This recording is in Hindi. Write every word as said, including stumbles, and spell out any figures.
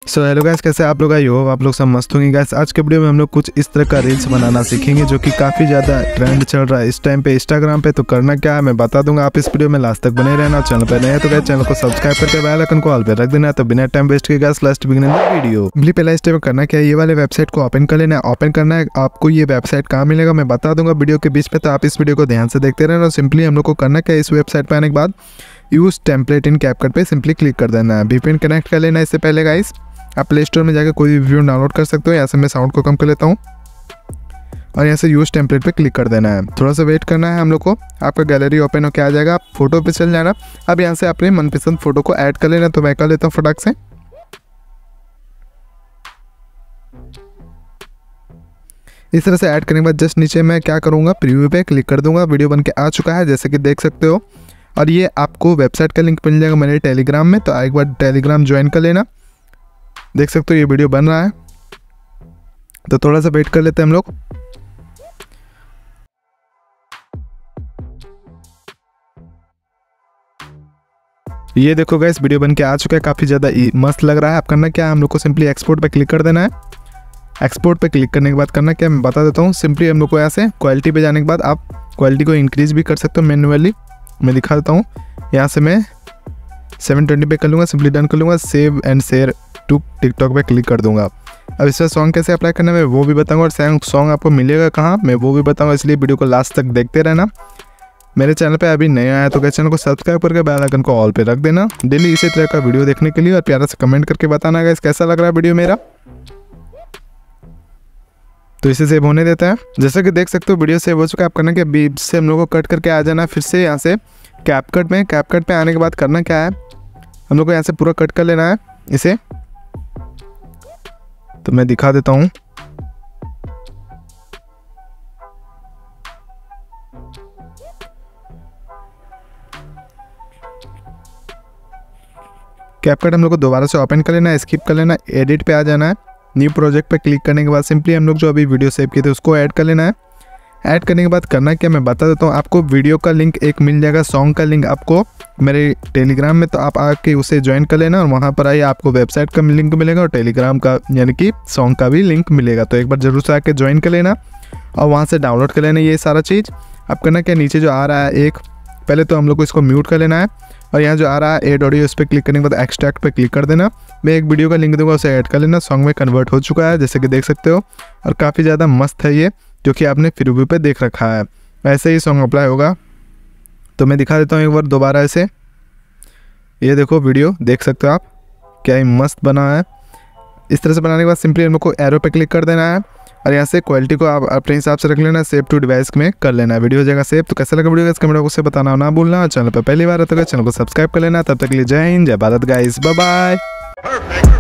सो हेलो गाइस, कैसे आप लोग? आई हो आप लोग सब मस्त होंगे गाइस। आज के वीडियो में हम लोग कुछ इस तरह का रील्स बनाना सीखेंगे जो कि काफ़ी ज़्यादा ट्रेंड चल रहा है इस टाइम पे इंस्टाग्राम पे। तो करना क्या है मैं बता दूंगा, आप इस वीडियो में लास्ट तक बने रहना। चैनल पे नए हैं तो गाइस चैनल को सब्सक्राइब करके बेल आइकन को ऑल पे रख देना। तो बिना टाइम वेस्ट किए guys let's begin the video. Simply पहला स्टेप में करना क्या है, ये वाले वेबसाइट को ओपन कर लेना है। ओपन करना है, आपको ये वेबसाइट कहाँ मिलेगा मैं बता दूंगा वीडियो के बीच में, तो आप इस वीडियो को ध्यान से देखते रहना। सिंपली हम लोग को करना क्या है, इस वेबसाइट पर आने के बाद यूज टेम्पलेट इन कैपकट पे सिंपली क्लिक कर देना है। वीपीएन कनेक्ट कर लेना है। इससे पहले गाइस आप प्ले स्टोर में जाकर कोई भी वीडियो डाउनलोड कर सकते हो। यहाँ से मैं साउंड को कम कर लेता हूँ और यहाँ से यूज टेम्पलेट पे क्लिक कर देना है। थोड़ा सा वेट करना है हम लोग को, आपका गैलरी ओपन होकर आ जाएगा। आप फोटो पे चल जाना। अब यहाँ से अपने मनपसंद फोटो को ऐड कर लेना। तो मैं कर लेता हूँ फटाक से। इस तरह से ऐड करने के बाद जस्ट नीचे मैं क्या करूँगा, प्रीव्यू पे क्लिक कर दूंगा। वीडियो बन के आ चुका है जैसे कि देख सकते हो। और ये आपको वेबसाइट का लिंक मिल जाएगा मेरे टेलीग्राम में, तो एक बार टेलीग्राम ज्वाइन कर लेना। देख सकते हो ये वीडियो बन रहा है, तो थोड़ा सा वेट कर लेते हैं हम लोग। ये देखो गाइस वीडियो बन के आ चुका है, काफ़ी ज़्यादा मस्त लग रहा है। आप करना क्या है, हम लोग को सिंपली एक्सपोर्ट पे क्लिक कर देना है। एक्सपोर्ट पे क्लिक करने के बाद करना क्या मैं बता देता हूँ। सिंपली हम लोग को यहाँ से क्वालिटी पे जाने के बाद आप क्वालिटी को इंक्रीज़ भी कर सकते हो मैन्युअली। मैं दिखा देता हूँ। यहाँ से मैं सेवन ट्वेंटी पे कर लूँगा, सिंपली डन कर लूँगा। Save and share to TikTok पे क्लिक कर दूंगा। अब इसमें सॉन्ग कैसे अप्लाई करना है वो भी बताऊंगा, और सॉन्ग सॉन्ग आपको मिलेगा कहाँ मैं वो भी बताऊंगा, इसलिए वीडियो को लास्ट तक देखते रहना। मेरे चैनल पे अभी नया आया तो चैनल को सब्सक्राइब करके बेल आइकन को ऑल पे रख देना डेली इसी तरह का वीडियो देखने के लिए। और प्यारा से कमेंट करके बताना गाइस कैसा लग रहा है वीडियो मेरा। तो इसे सेव होने देता है। जैसे कि देख सकते हो वीडियो सेव हो चुका है। आप करना क्या, बीच से हम लोग को कट करके आ जाना। फिर से यहाँ से कैपकट में कैपकट पे आने के बाद करना क्या है, हम लोग को यहाँ से पूरा कट कर लेना है इसे। तो मैं दिखा देता हूँ। कैपकट हम लोग को दोबारा से ओपन कर लेना है, स्किप कर लेना, एडिट पे आ जाना है। न्यू प्रोजेक्ट पे क्लिक करने के बाद सिंपली हम लोग जो अभी वीडियो सेव किए थे उसको ऐड कर लेना है। ऐड करने के बाद करना क्या मैं बता देता हूँ। आपको वीडियो का लिंक एक मिल जाएगा, सॉन्ग का लिंक आपको मेरे टेलीग्राम में, तो आप आके उसे ज्वाइन कर लेना। और वहाँ पर आइए आपको वेबसाइट का लिंक मिलेगा और टेलीग्राम का यानी कि सॉन्ग का भी लिंक मिलेगा। तो एक बार जरूर से आके ज्वाइन कर लेना और वहाँ से डाउनलोड कर लेना ये सारा चीज़। आप करना क्या, नीचे जो आ रहा है एक, पहले तो हम लोग को इसको म्यूट कर लेना है। और यहाँ जो आ रहा है एड ऑडियो, इस पर क्लिक करने के बाद एक्सट्रैक्ट पे क्लिक कर देना। मैं एक वीडियो का लिंक दूंगा उसे ऐड कर लेना। सॉन्ग में कन्वर्ट हो चुका है जैसे कि देख सकते हो, और काफ़ी ज़्यादा मस्त है ये, जो कि आपने प्रीव्यू पे देख रखा है। ऐसे ही सॉन्ग अप्लाई होगा। तो मैं दिखा देता हूँ एक बार दोबारा ऐसे। ये देखो वीडियो देख सकते हो आप, क्या ही मस्त बना है। इस तरह से बनाने के बाद सिंपली हम लोग को एरो पे क्लिक कर देना है और यहाँ से क्वालिटी को आप अपने हिसाब से रख लेना। सेव टू डिवाइस में कर लेना है, वीडियो हो जाएगा सेव। तो कैसा लगा वीडियो इसका कमेंट बॉक्स में बताना ना भूलना। चैनल पर पहली बार आता है चैनल को सब्सक्राइब कर लेना। तब तक के लिए जय हिंद, जय भारत गाइस, बाय बाय।